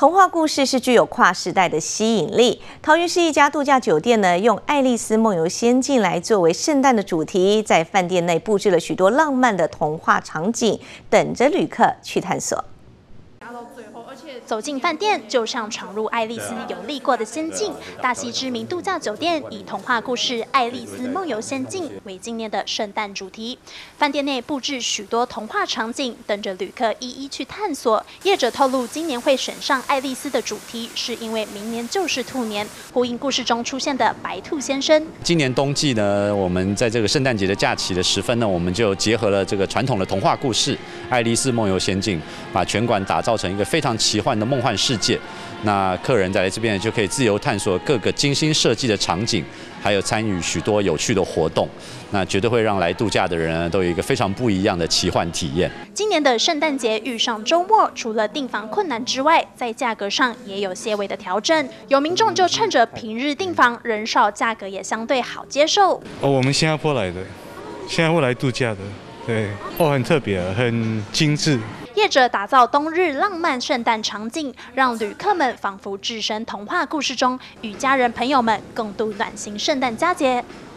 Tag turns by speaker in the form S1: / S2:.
S1: 童话故事是具有跨时代的吸引力。桃园市一家度假酒店呢，用《爱丽丝梦游仙境》来作为圣诞的主题，在饭店内布置了许多浪漫的童话场景，等着旅客去探索。
S2: 走进饭店，就像闯入爱丽丝游历过的仙境。大溪知名度假酒店以童话故事《爱丽丝梦游仙境》为今年的圣诞主题。饭店内布置许多童话场景，等着旅客一一去探索。业者透露，今年会选上爱丽丝的主题，是因为明年就是兔年，呼应故事中出现的白兔先生。
S3: 今年冬季呢，我们在这个圣诞节的假期的时分呢，我们就结合了这个传统的童话故事《爱丽丝梦游仙境》，把全馆打造成一个非常奇幻的梦幻世界。那客人在这边就可以自由探索各个精心设计的场景，还有参与许多有趣的活动。那绝对会让来度假的人都有一个非常不一样的奇幻体验。
S2: 今年的圣诞节遇上周末，除了订房困难之外，在价格上也有些微的调整。有民众就趁着平日订房人少，价格也相对好接受。
S4: 我们新加坡来的，现在会来度假的，对，很特别，很精致。
S2: 业者打造冬日浪漫圣诞场景，让旅客们仿佛置身童话故事中，与家人朋友们共度暖心圣诞佳节。